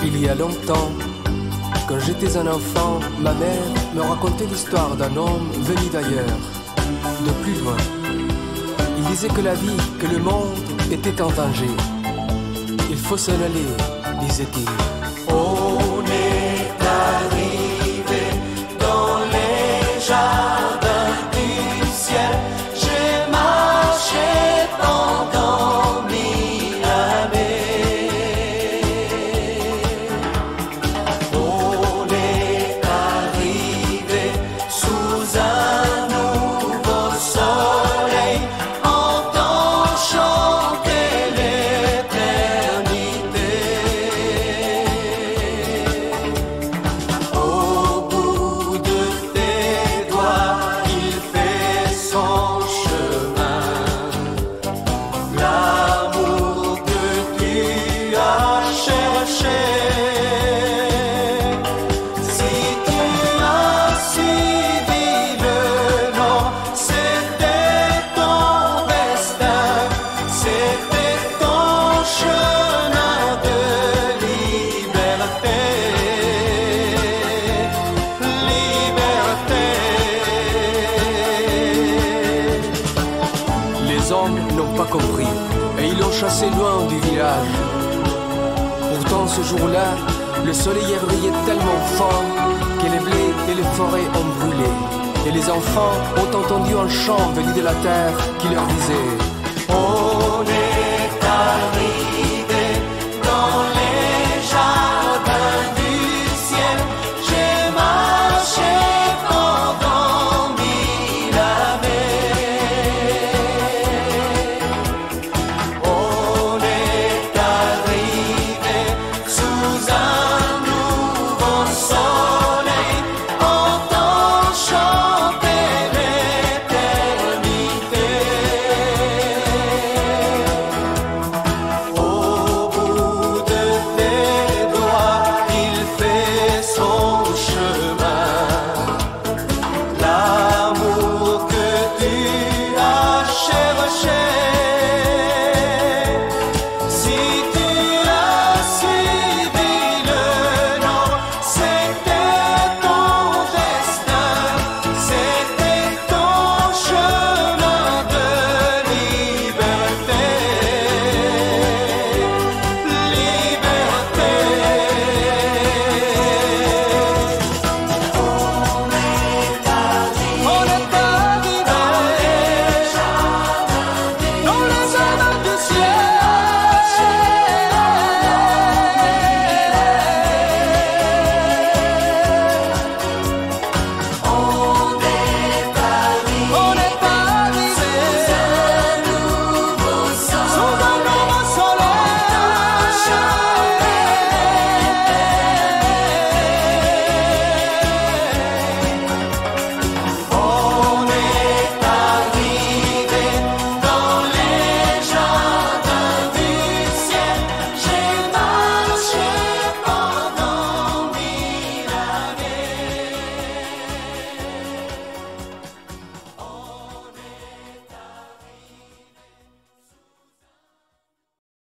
Il y a longtemps, quand j'étais un enfant, ma mère me racontait l'histoire d'un homme venu d'ailleurs, de plus loin. Il disait que la vie, que le monde était en danger. Il faut s'en aller, disait-il. On est arrivé dans les jardins du ciel. J'ai marché pendant 1000 années. On est arrivé sous un nouveau soleil, entend chanter l'éternité. Au bout de tes doigts, il fait son chemin. L'amour que tu as cherché. Si tu as suivi le nom, c'était ton destin, c'était ton chemin de liberté. Liberté. Les hommes n'ont pas compris et ils l'ont chassé loin du village. Pourtant ce jour-là, le soleil a brillé tellement fort que les blés et les forêts ont brûlé. Et les enfants ont entendu un chant venu de la terre qui leur disait: On est arrivé